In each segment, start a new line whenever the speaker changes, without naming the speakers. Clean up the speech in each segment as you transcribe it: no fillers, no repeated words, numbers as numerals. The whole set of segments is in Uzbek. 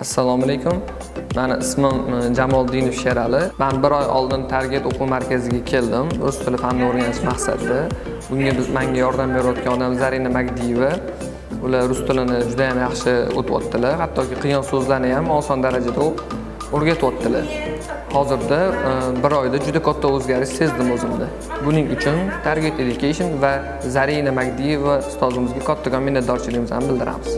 Assalomu alaykum. Meni ismim Jamoldinov Sherali. Men bir oy oldin Target o'quv markaziga keldim. Rus tili fanini o'rganish maqsadida. Bunga menga yordam berayotgan odam Zarina Magdiyeva. Ular rus tilini juda ham yaxshi o'tyaptilar. Hattoki qiyin so'zlarni ham oson darajada o'rgatyaptilar. Hozirda bir oyda juda katta o'zgarish sezdim o'zimda. Buning uchun Target Education va Zarina Magdiyeva ustozimizga kattakon minnatdorchiligimizni bildiramiz.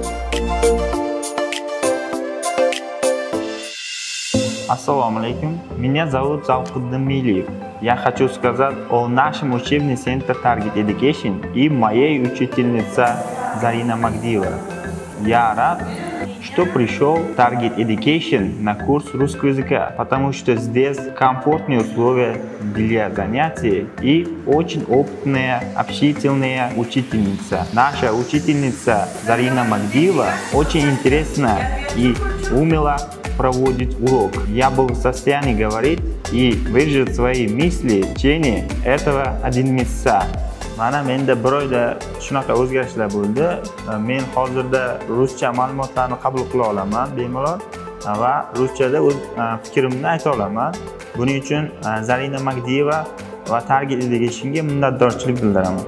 Ассаламу алейкум. Меня зовут Завхуддин Милиев. Я хочу сказать о нашем учебном центре Target Education и моей учительнице Зарина Магдиева. Я рад, что пришел в Target Education на курс русского языка, потому что здесь комфортные условия для занятий и очень опытная, общительная учительница. Наша учительница Зарина Магдиева очень интересная и умела проводить урок. Я был в состоянии говорить и выразить свои мысли в течение этого 1 месяца. Mana menda bir oyda shunaqa o'zgarishlar bo'ldi. Men hozirda ruscha ma'lumotlarni qabul qila olaman bemalol va ruschada o'z fikrimni ayta olaman. Buning uchun Zarina Magdiyeva va Target Education'ga minnatdorchilik bildiraman.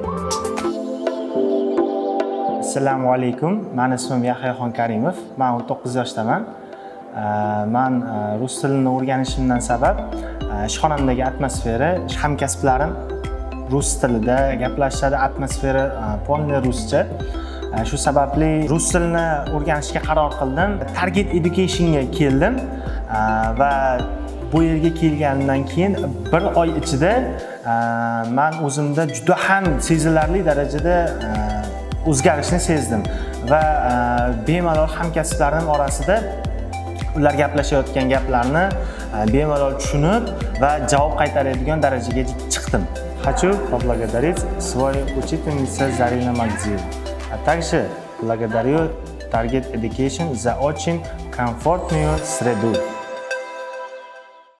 Assalomu alaykum. Meni ismim Yahyaxon Karimov. Men 19 yoshdaman. Men rus tilini o'rganishimdan sabab ishxonamdagi atmosfera, hamkasblarim rus tilida gaplashadi, atmosfera polniy ruscha. Shu sababli rus tilini o'rganishga qaror qildim. Target Education'ga keldim va bu yerga kelgandan keyin bir oy ichida men o'zimda juda ham sezilarli darajada o'zgarishni sezdim va bemalol hamkasblarim orasida ular gaplashayotgan gaplarni bemalol tushunib va javob qaytaradigan darajaga chiqdim. Хочу поблагодарить свою учительницу Зарину Магдиеву, а также благодарю Target Education за очень комфортную среду.